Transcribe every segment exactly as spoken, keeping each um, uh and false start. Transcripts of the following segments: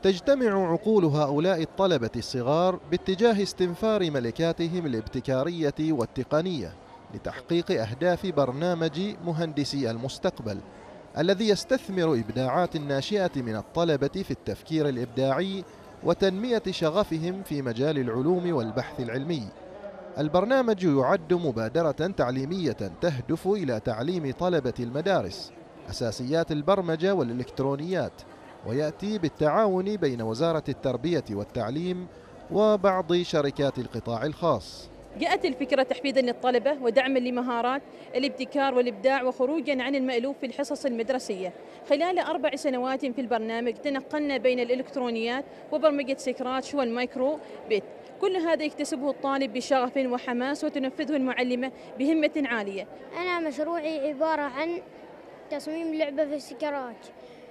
تجتمع عقول هؤلاء الطلبة الصغار باتجاه استنفار ملكاتهم الابتكارية والتقنية لتحقيق أهداف برنامج مهندسي المستقبل، الذي يستثمر إبداعات الناشئة من الطلبة في التفكير الإبداعي وتنمية شغفهم في مجال العلوم والبحث العلمي. البرنامج يعد مبادرة تعليمية تهدف إلى تعليم طلبة المدارس أساسيات البرمجة والإلكترونيات، ويأتي بالتعاون بين وزارة التربية والتعليم وبعض شركات القطاع الخاص. جاءت الفكرة تحفيزا للطلبة ودعما لمهارات الابتكار والإبداع وخروجا عن المألوف في الحصص المدرسية. خلال أربع سنوات في البرنامج تنقلنا بين الإلكترونيات وبرمجة سكراتش والمايكرو بيت. كل هذا يكتسبه الطالب بشغف وحماس وتنفذه المعلمة بهمة عالية. أنا مشروعي عبارة عن تصميم لعبة في سكراتش،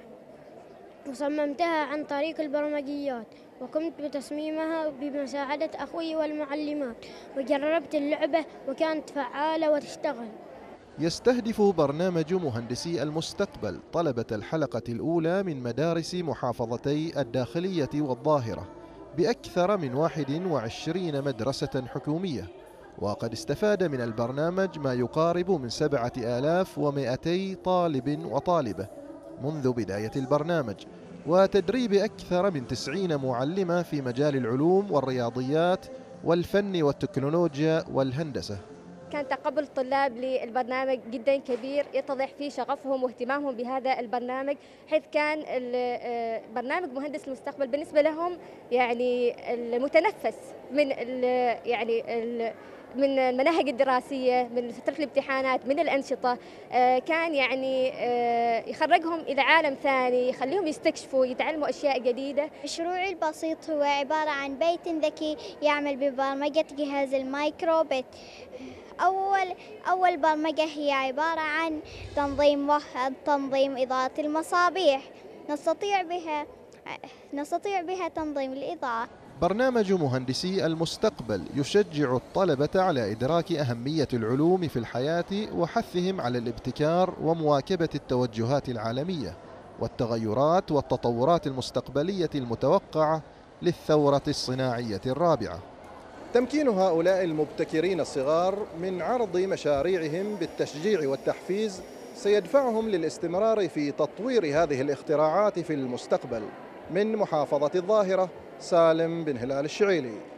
وصممتها عن طريق البرمجيات، وقمت بتصميمها بمساعدة أخوي والمعلمات، وجربت اللعبة وكانت فعالة وتشتغل. يستهدف برنامج مهندسي المستقبل طلبة الحلقة الأولى من مدارس محافظتي الداخلية والظاهرة بأكثر من واحد وعشرين مدرسة حكومية، وقد استفاد من البرنامج ما يقارب من سبعة آلاف ومئتي طالب وطالبة منذ بداية البرنامج، وتدريب أكثر من تسعين معلمة في مجال العلوم والرياضيات والفن والتكنولوجيا والهندسة. كان تقبل الطلاب للبرنامج جدا كبير، يتضح فيه شغفهم واهتمامهم بهذا البرنامج، حيث كان برنامج مهندس المستقبل بالنسبة لهم يعني المتنفس من يعني من المناهج الدراسية، من فترة الامتحانات، من الأنشطة. كان يعني يخرجهم إلى عالم ثاني، يخليهم يستكشفوا، يتعلموا أشياء جديدة. مشروعي البسيط هو عبارة عن بيت ذكي يعمل ببرمجة جهاز المايكرو بيت. أول أول برمجة هي عبارة عن تنظيم وحد تنظيم إضاءة المصابيح، نستطيع بها نستطيع بها تنظيم الإضاءة. برنامج مهندسي المستقبل يشجع الطلبة على إدراك أهمية العلوم في الحياة وحثهم على الابتكار ومواكبة التوجهات العالمية والتغيرات والتطورات المستقبلية المتوقعة للثورة الصناعية الرابعة. تمكين هؤلاء المبتكرين الصغار من عرض مشاريعهم بالتشجيع والتحفيز سيدفعهم للاستمرار في تطوير هذه الاختراعات في المستقبل. من محافظة الظاهرة، سالم بن هلال الشعيلي.